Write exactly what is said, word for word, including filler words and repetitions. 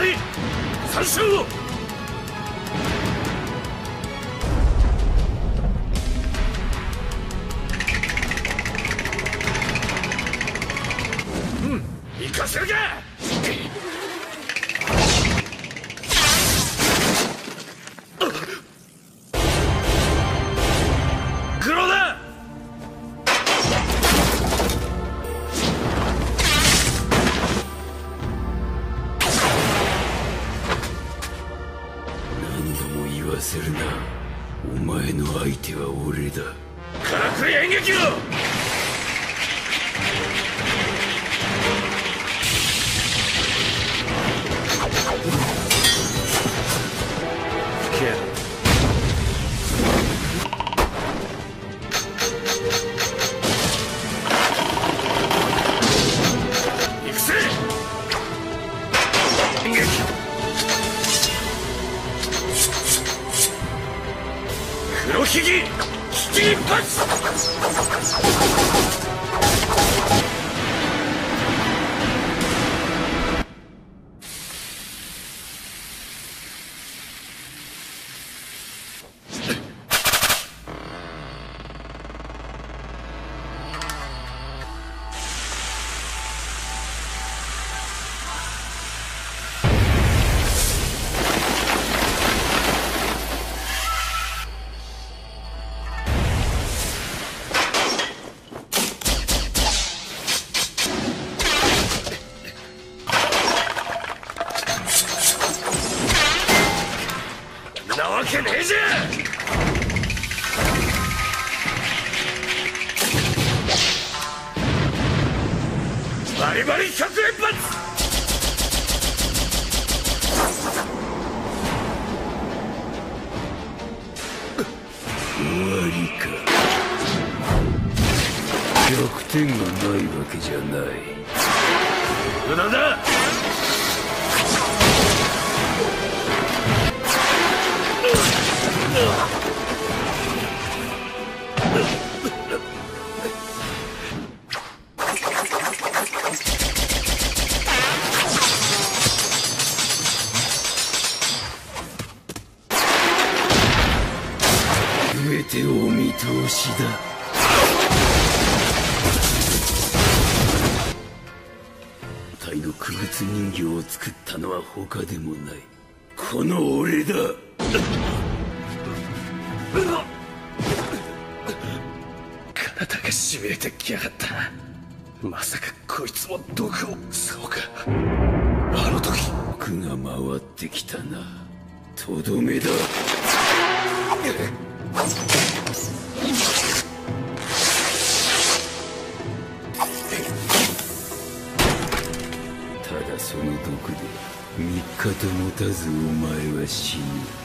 り参照。行かせるか。グローだ。 何度も言わせるな。お前の相手は俺だ。 からくり演劇を。黒ひぎ危機一発。なわけねえじゃん。バリバリ百連発。 終わりか。弱点がないわけじゃない。 無駄だ。 全てお見通しだ。体の区別人形を作ったのは他でもない、この俺だ。 体がしびれてきやがった。まさかこいつも毒を。そうか、あの時毒が回ってきたな。とどめだ。ただその毒で三日と持たずお前は死ぬ。